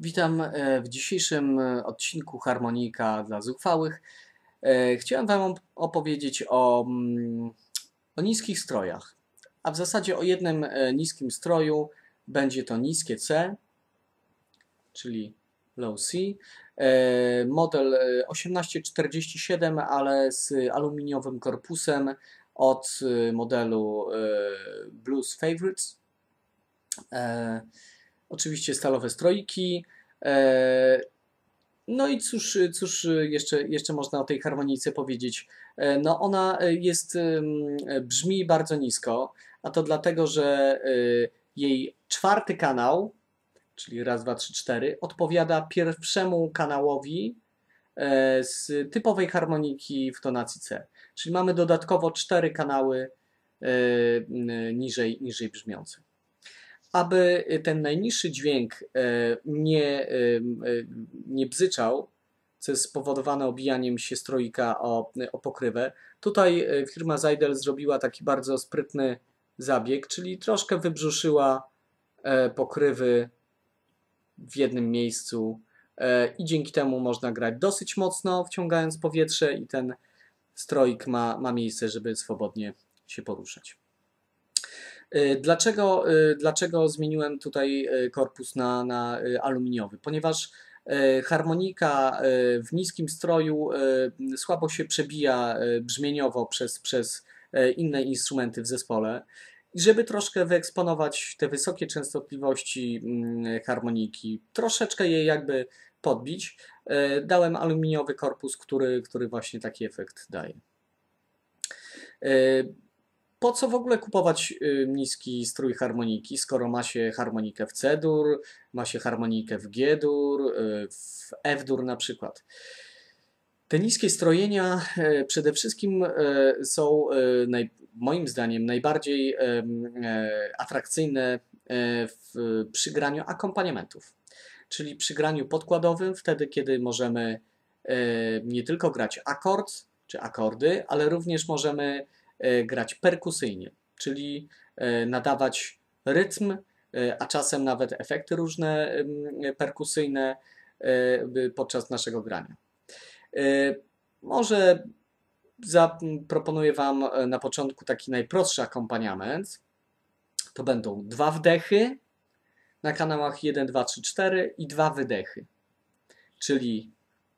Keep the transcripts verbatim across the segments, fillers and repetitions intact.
Witam w dzisiejszym odcinku Harmonika dla zuchwałych. Chciałem Wam opowiedzieć o, o niskich strojach, a w zasadzie o jednym niskim stroju. Będzie to niskie C, czyli low C. Model osiemnaście czterdzieści siedem, ale z aluminiowym korpusem od modelu Blues Favorites. Oczywiście stalowe stroiki. No i cóż, cóż jeszcze, jeszcze można o tej harmonice powiedzieć? No ona jest, brzmi bardzo nisko, a to dlatego, że jej czwarty kanał, czyli raz, dwa, trzy, cztery, odpowiada pierwszemu kanałowi z typowej harmoniki w tonacji C. Czyli mamy dodatkowo cztery kanały niżej, niżej brzmiące. Aby ten najniższy dźwięk nie, nie bzyczał, co jest spowodowane obijaniem się stroika o, o pokrywę, tutaj firma Zeidel zrobiła taki bardzo sprytny zabieg, czyli troszkę wybrzuszyła pokrywy w jednym miejscu i dzięki temu można grać dosyć mocno, wciągając powietrze, i ten stroik ma, ma miejsce, żeby swobodnie się poruszać. Dlaczego, dlaczego zmieniłem tutaj korpus na, na aluminiowy? Ponieważ harmonika w niskim stroju słabo się przebija brzmieniowo przez, przez inne instrumenty w zespole. I żeby troszkę wyeksponować te wysokie częstotliwości harmoniki, troszeczkę je jakby podbić, dałem aluminiowy korpus, który, który właśnie taki efekt daje. Po co w ogóle kupować niski strój harmoniki, skoro ma się harmonikę w C-dur, ma się harmonikę w G-dur, w F-dur na przykład? Te niskie strojenia przede wszystkim są moim zdaniem najbardziej atrakcyjne w, przy graniu akompaniamentów, czyli przy graniu podkładowym, wtedy kiedy możemy nie tylko grać akord czy akordy, ale również możemy grać perkusyjnie, czyli nadawać rytm, a czasem nawet efekty różne perkusyjne podczas naszego grania. Może zaproponuję Wam na początku taki najprostszy akompaniament. To będą dwa wdechy na kanałach jeden, dwa, trzy, cztery i dwa wydechy, czyli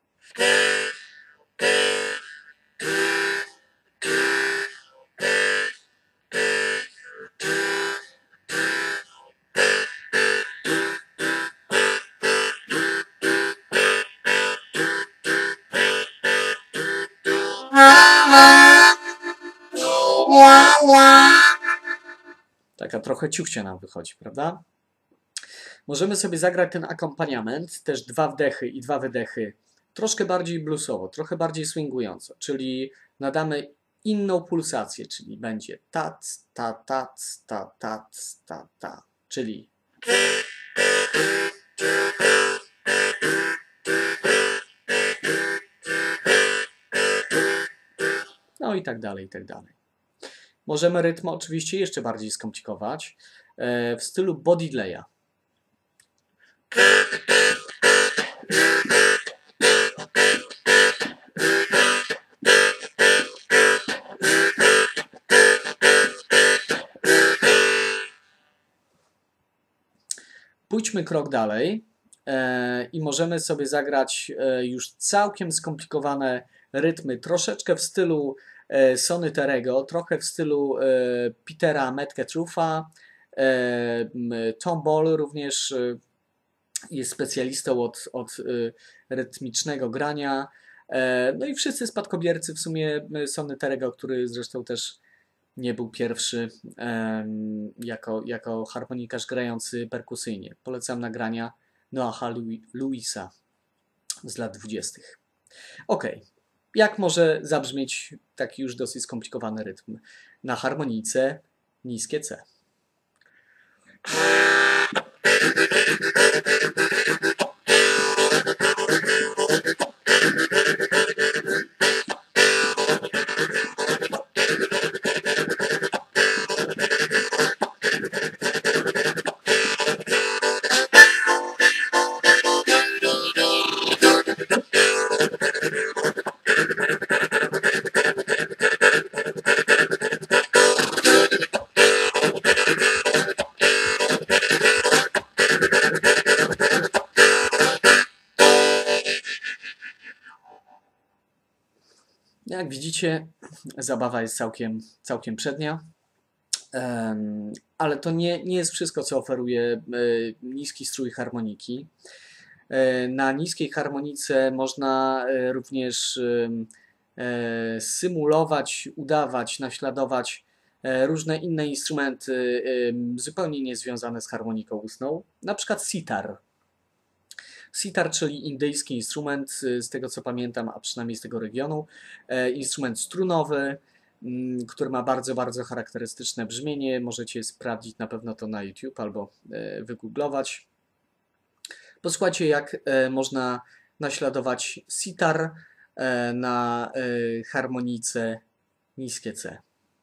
taka trochę ciuchcia nam wychodzi, prawda? Możemy sobie zagrać ten akompaniament, też dwa wdechy i dwa wydechy, troszkę bardziej bluesowo, trochę bardziej swingująco, czyli nadamy inną pulsację, czyli będzie tac, ta, tac, ta, tac, ta, ta, czyli no i tak dalej, i tak dalej. Możemy rytm oczywiście jeszcze bardziej skomplikować w stylu body delaya. Pójdźmy krok dalej i możemy sobie zagrać już całkiem skomplikowane rytmy, troszeczkę w stylu Sonny Terrego, trochę w stylu Petera Metcalfa. Tom Ball również jest specjalistą od, od rytmicznego grania. No i wszyscy spadkobiercy w sumie Sonny Terrego, który zresztą też nie był pierwszy jako, jako harmonikarz grający perkusyjnie. Polecam nagrania Noaha Lewisa z lat dwudziestych. Ok, jak może zabrzmieć taki już dosyć skomplikowany rytm na harmonice niskie C? Jak widzicie, zabawa jest całkiem, całkiem przednia, em, ale to nie, nie jest wszystko, co oferuje e, niski strój harmoniki. E, Na niskiej harmonice można e, również em, e, symulować, udawać, naśladować e, różne inne instrumenty em, zupełnie niezwiązane z harmoniką ustną, na przykład sitar. Sitar, czyli indyjski instrument, y, z tego co pamiętam, a przynajmniej z tego regionu, e, instrument strunowy, mm, który ma bardzo, bardzo charakterystyczne brzmienie. Możecie sprawdzić na pewno to na YouTube albo e, wygooglować. Posłuchajcie, jak e, można naśladować sitar e, na e, harmonice niskie C.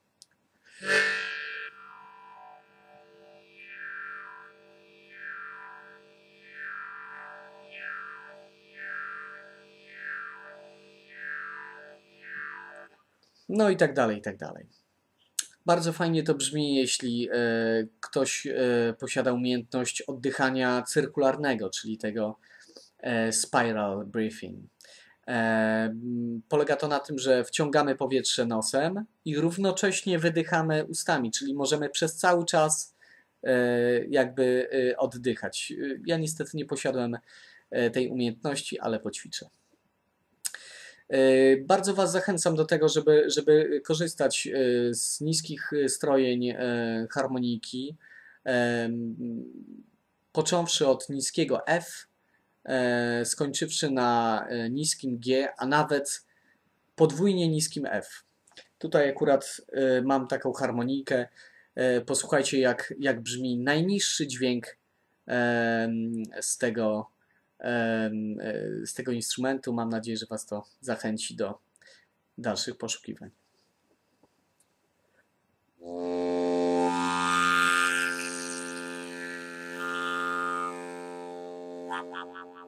No i tak dalej, i tak dalej. Bardzo fajnie to brzmi, jeśli e, ktoś e, posiada umiejętność oddychania cyrkularnego, czyli tego e, spiral breathing. E, m, polega to na tym, że wciągamy powietrze nosem i równocześnie wydychamy ustami, czyli możemy przez cały czas e, jakby e, oddychać. Ja niestety nie posiadłem e, tej umiejętności, ale poćwiczę. E, Bardzo Was zachęcam do tego, żeby, żeby korzystać e, z niskich strojeń e, harmoniki, e, począwszy od niskiego F, e, skończywszy na e, niskim G, a nawet podwójnie niskim F. Tutaj akurat e, mam taką harmonijkę. E, Posłuchajcie, jak, jak brzmi najniższy dźwięk e, z tego, e, z tego instrumentu. Mam nadzieję, że Was to zachęci do dalszych poszukiwań. Wow, wow, wow.